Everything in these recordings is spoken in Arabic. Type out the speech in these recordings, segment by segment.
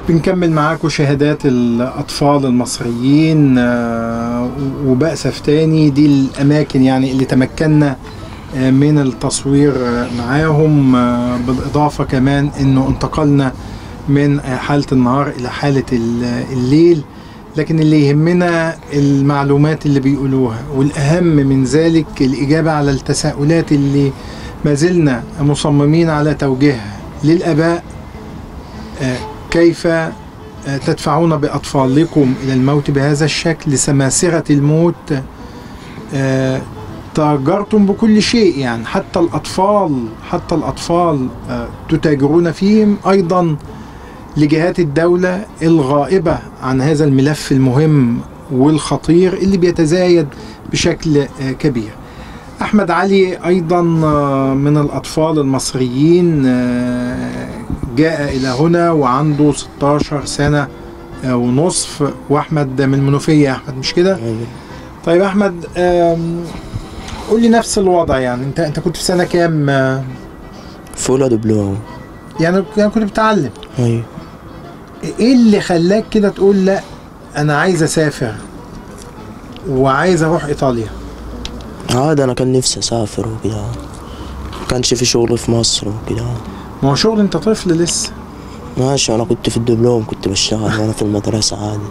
بنكمل معاكم شهادات الأطفال المصريين وبأسف تاني دي الأماكن يعني اللي تمكنا من التصوير معاهم، بالإضافة كمان إنه انتقلنا من حالة النهار إلى حالة الليل، لكن اللي يهمنا المعلومات اللي بيقولوها، والأهم من ذلك الإجابة على التساؤلات اللي ما زلنا مصممين على توجيهها للآباء. كيف تدفعون بأطفالكم إلى الموت بهذا الشكل لسماسرة الموت؟ تاجرتم بكل شيء، يعني حتى الأطفال تتاجرون فيهم، أيضا لجهات الدولة الغائبة عن هذا الملف المهم والخطير اللي بيتزايد بشكل كبير. أحمد علي أيضا من الأطفال المصريين، جاء إلى هنا وعنده 16 سنة ونصف، وأحمد من المنوفية. أحمد مش كده؟ طيب أحمد، قول لي نفس الوضع، يعني أنت كنت في سنة كام؟ في أولى دبلوم. يعني كنت بتتعلم؟ أيوة. إيه اللي خلاك كده تقول لا أنا عايز أسافر وعايز أروح إيطاليا؟ عادي، أنا كان نفسي أسافر وكده، ما كانش في شغل في مصر وكده. ما هو شغل، أنت طفل لسه. ماشي، أنا كنت في الدبلوم، كنت بشتغل وأنا في المدرسة عادي.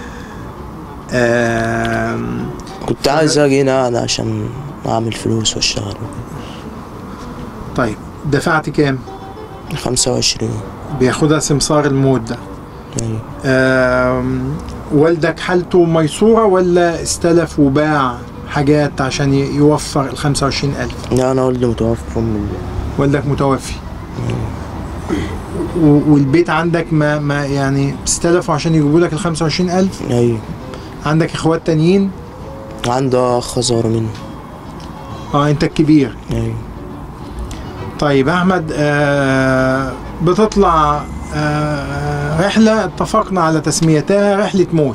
كنت عايز أجي هنا أنا عشان أعمل فلوس وأشتغل. طيب دفعت كام؟ 25. بياخدها سمسار الموت ده. أيوة. والدك حالته ميسورة ولا استلف وباع حاجات عشان يوفر ال 25,000؟ لا، أنا والدي متوفى من. والدك متوفي. والبيت عندك ما يعني استلفوا عشان يجيبوا لك ال 25,000؟ أيوة. عندك اخوات تانيين؟ عندي أخ أصغر مني. أنت الكبير. أيوة. طيب أحمد، بتطلع رحلة اتفقنا على تسميتها رحلة موت.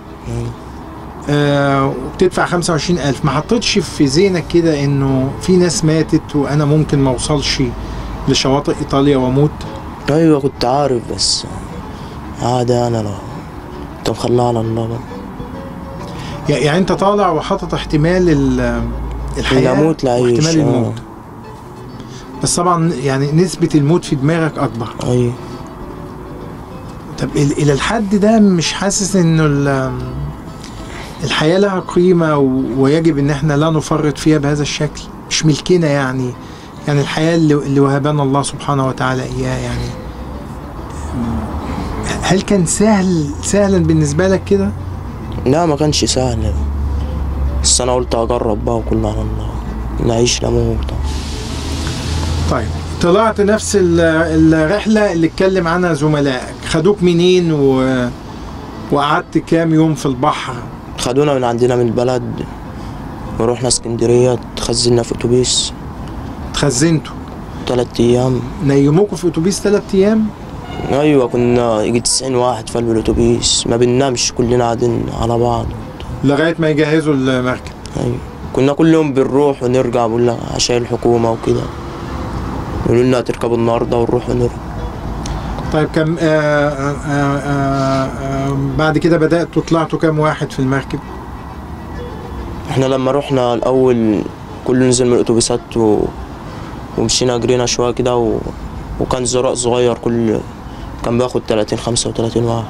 وبتدفع 25,000. ما حطيتش في ذهنك كده إنه في ناس ماتت وأنا ممكن ما أوصلش لشواطئ إيطاليا وأموت؟ أيوة كنت عارف، بس عادي، أنا لو كنت مخليها على الله بقى. يعني أنت طالع وحاطط احتمال الحياة الموت واحتمال الموت، بس طبعا يعني نسبة الموت في دماغك أكبر. أيوة. طب إلى الحد ده مش حاسس إنه الحياة لها قيمة ويجب إن احنا لا نفرط فيها بهذا الشكل؟ مش ملكنا يعني الحياة اللي وهبنا الله سبحانه وتعالى إياها. يعني هل كان سهلا بالنسبة لك كده؟ لا، ما كانش سهل، بس أنا قلت أجرب بقى وكله على الله، نعيش نموت. طيب طلعت نفس الرحلة اللي اتكلم عنها زملائك، خدوك منين وقعدت كام يوم في البحر؟ خدونا من عندنا من البلد ورحنا اسكندرية، تخزلنا في أتوبيس. تخزنتوا 3 أيام. نيموكوا في أتوبيس 3 أيام؟ أيوة، كنا يجي 90 واحد في قلب الأتوبيس، ما بننامش، كلنا قاعدين على بعض لغاية ما يجهزوا المركب. أيوة. كنا كل يوم بنروح ونرجع، بقول لك عشان الحكومة وكده، يقولوا لنا هتركبوا النهارده ونروح ونرجع. طيب كم بعد كده بدأتوا طلعتوا كام واحد في المركب؟ احنا لما رحنا الأول كله نزل من الأتوبيسات ومشينا جرينا شوية كده وكان زراق صغير، كل كان بياخد 30-35 واحد.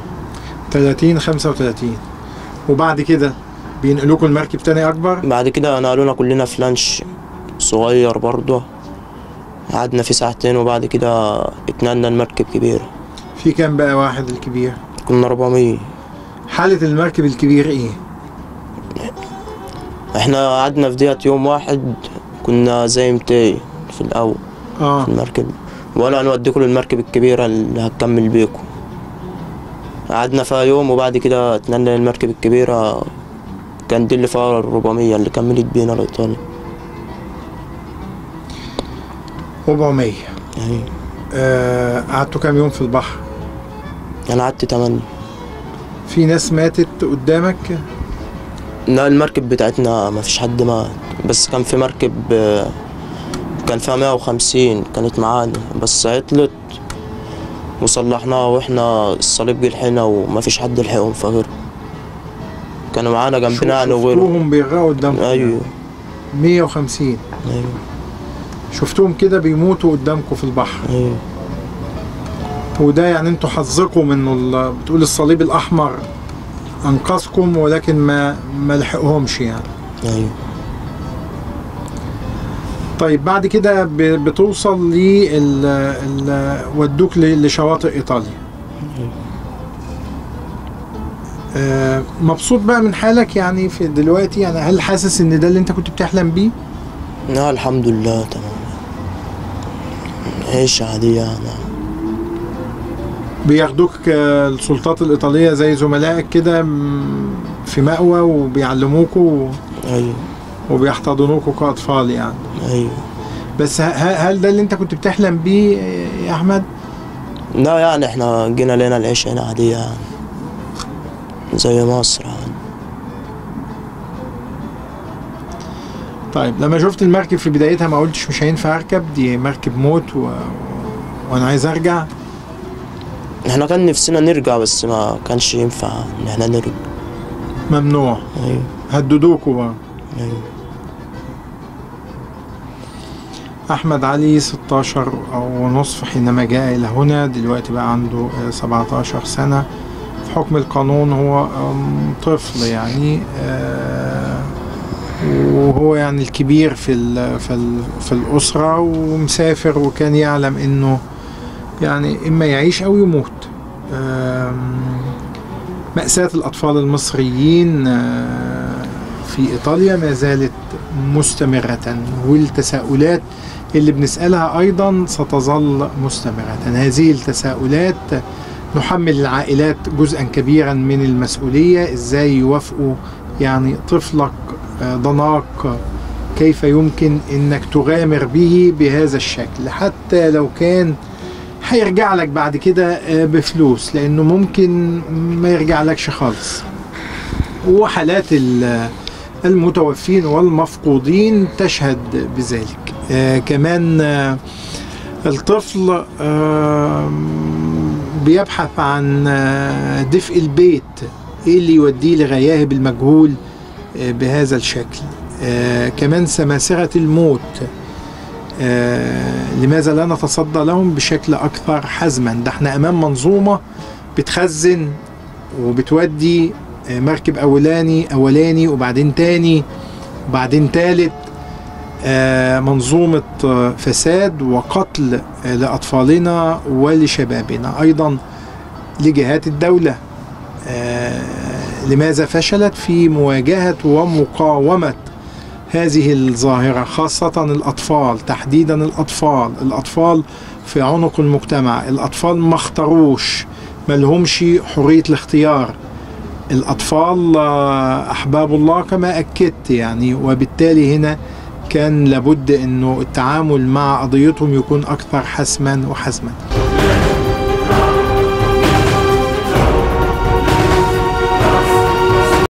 30-35. وبعد كده بينقلوكوا المركب تاني أكبر؟ بعد كده نقلونا كلنا في لانش صغير برضه، قعدنا فيه 2 ساعة، وبعد كده اتنقلنا المركب كبيرة. في كام بقى واحد الكبير؟ كنا 400. حالة المركب الكبير ايه؟ احنا قعدنا في ديت يوم واحد، كنا زي 200 في الأول في المركب، ولا نوديكوا للمركب الكبيرة اللي هتكمل بيكم. قعدنا فيها يوم وبعد كده اتنقلنا للمركب الكبيرة، كان دي اللي فيها 400 اللي كملت بينا لإيطاليا. 400. ايوه. قعدتوا كام يوم في البحر؟ أنا قعدت 8. في ناس ماتت قدامك؟ لا، المركب بتاعتنا ما فيش حد مات، بس كان في مركب كان فيها 150 كانت معانا، بس عطلت وصلحناها، واحنا الصليب جه لحقنا وما فيش حد لحقهم فغير كانوا معانا جنبنا يعني وغيرهم. شفتوهم بيغرقوا قدامكم؟ ايوه 150. ايوه شفتوهم كده بيموتوا قدامكم في البحر. ايوه. وده يعني انتوا حظكم انه بتقول الصليب الاحمر انقذكم ولكن ما لحقهمش يعني. ايوه. طيب بعد كده بتوصل ودوك لشواطئ ايطاليا. مبسوط بقى من حالك يعني في دلوقتي؟ يعني هل حاسس ان ده اللي انت كنت بتحلم بيه؟ لا الحمد لله تمام، عيش عادية يعني. بياخدوك السلطات الإيطالية زي زملائك كده في مأوى وبيعلموكوا؟ ايوه. وبيحتضنوكوا كأطفال يعني؟ ايوه. بس هل ده اللي انت كنت بتحلم بيه يا أحمد؟ لا يعني احنا جينا لنا العيش هنا عادية يعني زي مصر يعني. طيب لما شفت المركب في بدايتها ما قلتش مش هينفع اركب دي مركب موت وانا عايز ارجع؟ احنا كان نفسنا نرجع بس ما كانش ينفع ان احنا نرجع. ممنوع؟ ايوه. هددوكوا بقى؟ ايوه. أحمد علي 16 ونصف حينما جاء إلى هنا، دلوقتي بقى عنده 17 سنة. في حكم القانون هو طفل يعني، وهو يعني الكبير في الأسرة ومسافر، وكان يعلم إنه يعني إما يعيش أو يموت. مأساة الأطفال المصريين في إيطاليا ما زالت مستمرة، والتساؤلات اللي بنسألها أيضا ستظل مستمرة. هذه التساؤلات نحمل العائلات جزءا كبيرا من المسؤولية. إزاي يوافقوا يعني طفلك ضناك كيف يمكن إنك تغامر به بهذا الشكل، حتى لو كان هيرجع لك بعد كده بفلوس، لأنه ممكن ما يرجع لكش خالص. وحالات المتوفين والمفقودين تشهد بذلك. كمان الطفل بيبحث عن دفء البيت، ايه اللي يوديه لغياهب المجهول بهذا الشكل. كمان سماسرة الموت، لماذا لا نتصدى لهم بشكل أكثر حزما؟ ده احنا أمام منظومة بتخزن وبتودي مركب أولاني وبعدين تاني وبعدين تالت، منظومة فساد وقتل لأطفالنا ولشبابنا، أيضا لجهات الدولة. لماذا فشلت في مواجهة ومقاومة هذه الظاهرة، خاصة الأطفال، تحديدا الأطفال في عنق المجتمع. الأطفال ما اختاروش، ما لهمش حرية الاختيار. الأطفال أحباب الله كما أكدت يعني، وبالتالي هنا كان لابد أنه التعامل مع قضيتهم يكون أكثر حسما وحزما.